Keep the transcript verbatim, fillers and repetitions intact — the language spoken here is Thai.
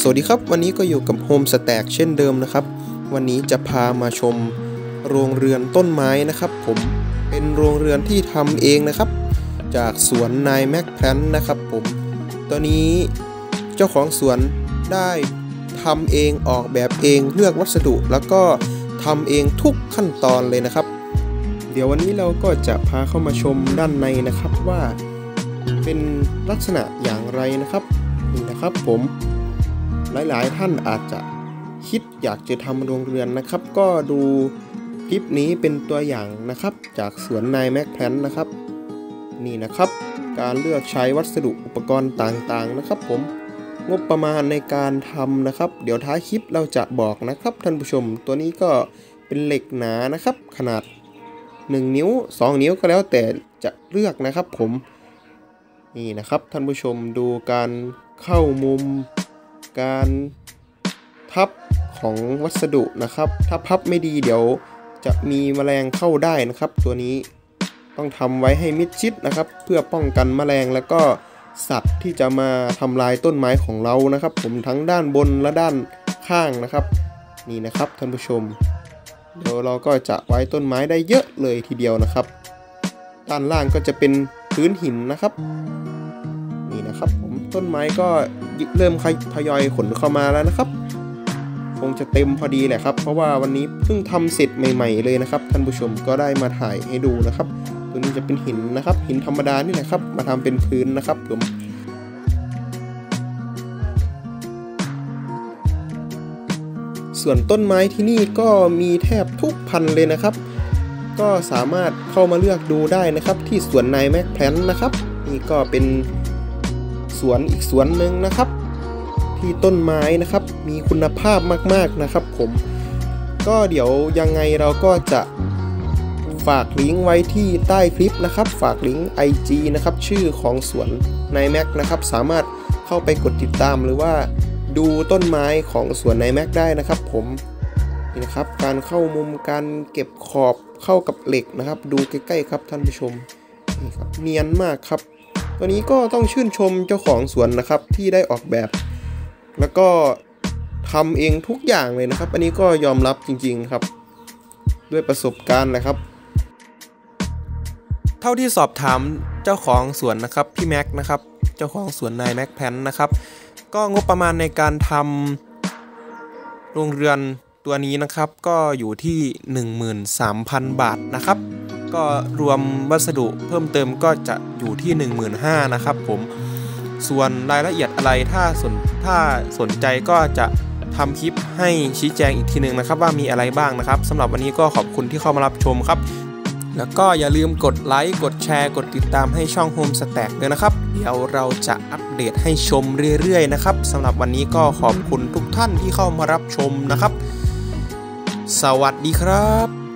วัสดีครับวันนี้ก็อยู่กับโฮมสแต็กเช่นเดิมนะครับวันนี้จะพามาชมโรงเรือนต้นไม้นะครับผมเป็นโรงเรือนที่ทำเองนะครับจากสวนนายแม็กแพลนนะครับผมตัวนี้เจ้าของสวนได้ทำเองออกแบบเองเลือกวัสดุแล้วก็ทำเองทุกขั้นตอนเลยนะครับเดี๋ยววันนี้เราก็จะพาเข้ามาชมด้านในนะครับว่าเป็นลักษณะอย่างไรนะครับนี่นะครับผมหลายๆท่านอาจจะคิดอยากจะทำโรงเรือนนะครับก็ดูคลิปนี้เป็นตัวอย่างนะครับจากสวนนายแม็กแพลนนะครับนี่นะครับการเลือกใช้วัสดุอุปกรณ์ต่างๆนะครับผมงบประมาณในการทำนะครับเดี๋ยวท้ายคลิปเราจะบอกนะครับท่านผู้ชมตัวนี้ก็เป็นเหล็กหนานะครับขนาดหนึ่งนิ้วสองนิ้วก็แล้วแต่จะเลือกนะครับผมนี่นะครับท่านผู้ชมดูการเข้ามุมการพับของวัสดุนะครับถ้าพับไม่ดีเดี๋ยวจะมีแมลงเข้าได้นะครับตัวนี้ต้องทำไว้ให้มิดชิดนะครับเพื่อป้องกันแมลงแล้วก็สัตว์ที่จะมาทำลายต้นไม้ของเรานะครับผมทั้งด้านบนและด้านข้างนะครับนี่นะครับท่านผู้ชมเดี๋ยวเราก็จะไว้ต้นไม้ได้เยอะเลยทีเดียวนะครับด้านล่างก็จะเป็นพื้นหินนะครับนี่นะครับผมต้นไม้ก็เริ่มทยอยขนเข้ามาแล้วนะครับคงจะเต็มพอดีแหละครับเพราะว่าวันนี้เพิ่งทำเสร็จใหม่ๆเลยนะครับท่านผู้ชมก็ได้มาถ่ายให้ดูนะครับตัวนี้จะเป็นหินนะครับหินธรรมดานี่แหละครับมาทำเป็นพื้นนะครับผมส่วนต้นไม้ที่นี่ก็มีแทบทุกพันธุ์เลยนะครับก็สามารถเข้ามาเลือกดูได้นะครับที่สวนนายแม็กแพลนนะครับนี่ก็เป็นสวนอีกสวนหนึ่งนะครับที่ต้นไม้นะครับมีคุณภาพมากๆนะครับผมก็เดี๋ยวยังไงเราก็จะฝากลิงก์ไว้ที่ใต้คลิปนะครับฝากลิงก์ ไอ จี นะครับชื่อของสวนนายแม็กนะครับสามารถเข้าไปกดติดตามหรือว่าดูต้นไม้ของสวนนายแม็กได้นะครับผมนี่นะครับการเข้ามุมการเก็บขอบเข้ากับเหล็กนะครับดูใกล้ๆครับท่านผู้ชมนี่ครับเนียนมากครับตัวนี้ก็ต้องชื่นชมเจ้าของสวนนะครับที่ได้ออกแบบแล้วก็ทำเองทุกอย่างเลยนะครับอันนี้ก็ยอมรับจริงๆครับด้วยประสบการณ์นะครับเท่าที่สอบถามเจ้าของสวนนะครับพี่แม็กนะครับเจ้าของสวนนายแม็กแพนนะครับก็งบประมาณในการทำโรงเรือนตัวนี้นะครับก็อยู่ที่ หนึ่งหมื่นสามพัน บาทนะครับก็รวมวัสดุเพิ่มเติมก็จะอยู่ที่ หนึ่งหมื่นห้าพัน นะครับผมส่วนรายละเอียดอะไรถ้าสนถ้าสนใจก็จะทำคลิปให้ชี้แจงอีกทีหนึ่งนะครับว่ามีอะไรบ้างนะครับสำหรับวันนี้ก็ขอบคุณที่เข้ามารับชมครับแล้วก็อย่าลืมกดไลค์กดแชร์กดติดตามให้ช่อง Home Stack ด้วยนะครับเดี๋ยวเราจะอัปเดตให้ชมเรื่อยๆนะครับสำหรับวันนี้ก็ขอบคุณทุกท่านที่เข้ามารับชมนะครับสวัสดีครับ